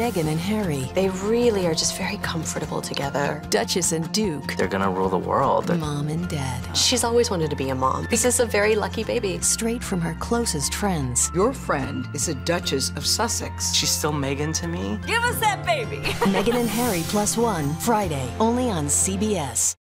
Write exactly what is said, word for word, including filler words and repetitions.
Meghan and Harry. They really are just very comfortable together. Duchess and Duke. They're gonna rule the world. Mom and Dad. She's always wanted to be a mom. This is a very lucky baby. Straight from her closest friends. Your friend is a Duchess of Sussex. She's still Meghan to me. Give us that baby. Meghan and Harry plus one, Friday, only on C B S.